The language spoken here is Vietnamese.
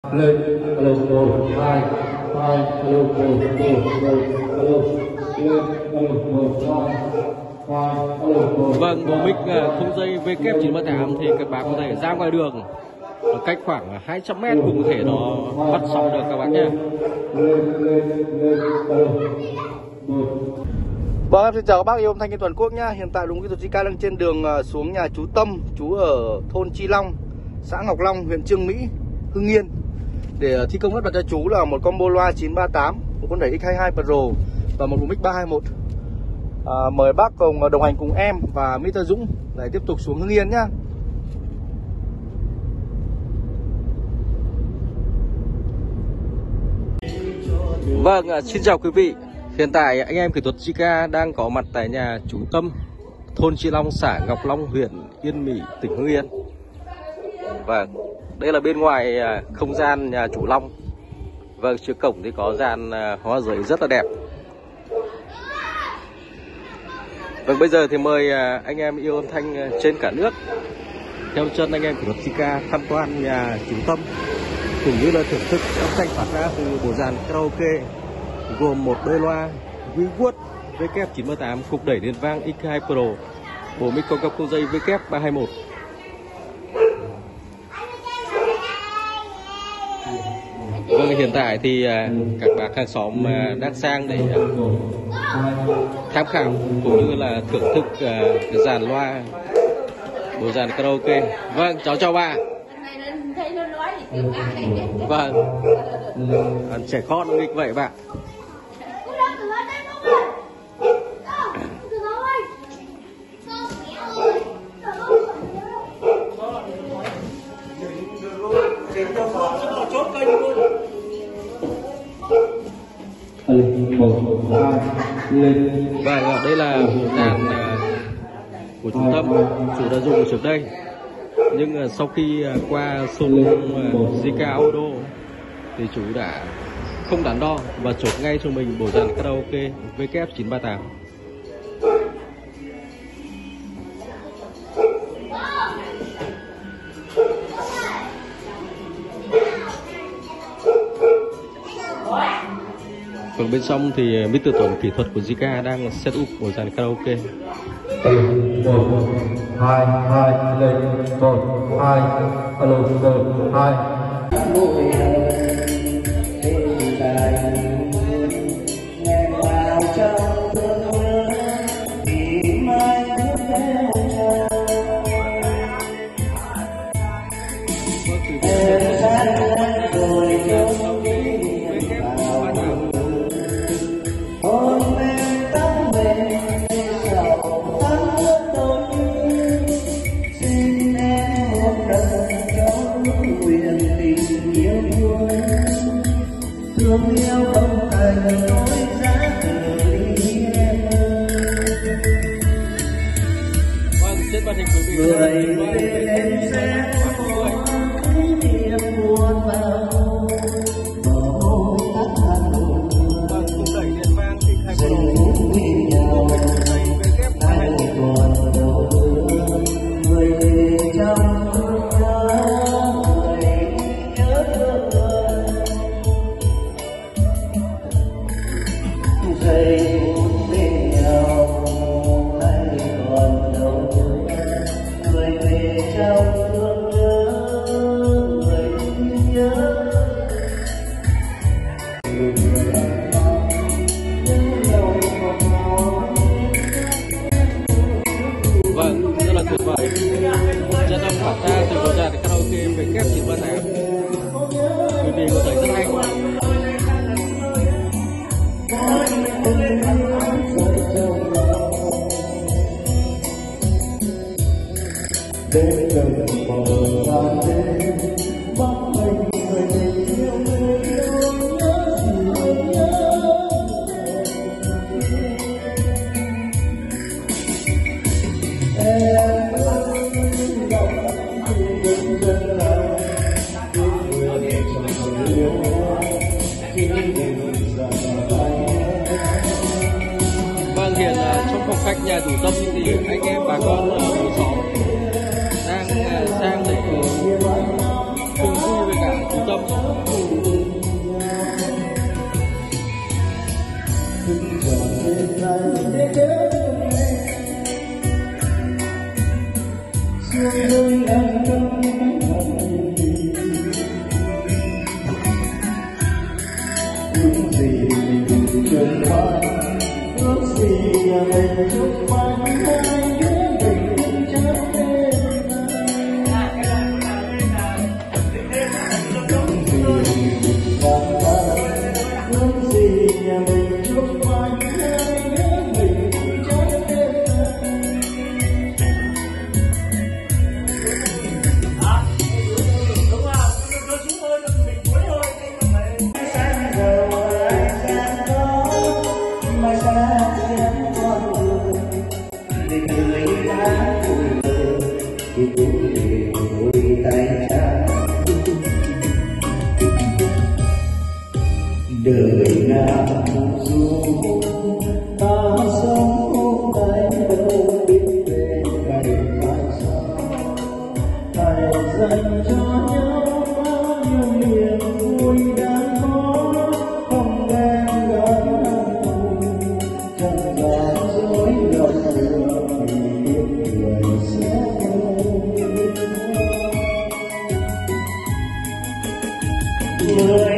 Lên, alo, 1, 2, 2, alo, 1, 1, 1, alo, lên, alo, 1, 2, 2, alo, 1. Vâng, bộ mic không dây WF938 thì các bạn có thể ra ngoài đường ở cách khoảng 200 m cũng có thể nó bắt sóng được các bạn nhé. Vâng, em xin chào các bác yêu âm thanh trên toàn quốc nhá. Hiện tại đúng kỹ thuật Zika đang trên đường xuống nhà chú Tâm, chú ở thôn Chi Long, xã Ngọc Long, huyện Chương Mỹ, Hưng Yên, để thi công lắp đặt cho chú là một combo loa 938, một con đẩy X22 Pro và một mic 321. Mời bác cùng đồng hành cùng em và Mr. Dũng để tiếp tục xuống Hưng Yên nhá. Vâng, xin chào quý vị. Hiện tại anh em kỹ thuật Zika đang có mặt tại nhà chú Tâm, thôn Chi Long, xã Ngọc Long, huyện Yên Mỹ, tỉnh Hưng Yên. Vâng, đây là bên ngoài không gian nhà chú Long. Vâng, trước cổng thì có dàn hoa giấy rất là đẹp. Vâng, bây giờ thì mời anh em yêu âm thanh trên cả nước theo chân anh em kỹ thuật Zika tham quan nhà chú Tâm, cũng như là thưởng thức âm thanh phát ra từ bộ dàn karaoke gồm một đôi loa WeWord WF938, cục đẩy nền vang X2 Pro, bộ mic có cặp không dây WF321. Vâng, hiện tại thì các bác hàng xóm đang sang để tham khảo cũng như là thưởng thức cái dàn loa, bộ dàn karaoke. Vâng, cháu chào bà. Vâng, trẻ con nghịch vậy bạn. Vâng, đây là bộ đàn của chú Tâm, chú đã dùng trước đây. Nhưng sau khi qua showroom Zika Audio thì chú đã không đắn đo và chốt ngay cho mình bộ dàn karaoke WF938. Còn bên trong thì Mr. Tuấn kỹ thuật của Zika đang set up bộ dàn karaoke. 1, 2, 2, lên, 1, 2, alo, 1, 2. thương yêu không thành nỗi giá từ em người bên em sẽ có niềm buồn vào bầu tắt hẳn dành cũng như nhau anh còn đâu người về trong chất âm phát ra từ bộ dàn karaoke WF938. Quý vị có thấy rất hay không? Vâng, hiện trong phòng khách nhà chủ Tâm thì anh em bà con ở khu xóm đang sang để cùng vui với cả chú Tâm. đời nào dù ta sống hôm nay đâu biết về ngày mai sau, hãy dành cho nhau bao nhiêu niềm vui đang có, không ghen ghét hận thù, chẳng giả dối lòng lừa vì biết người sẽ không.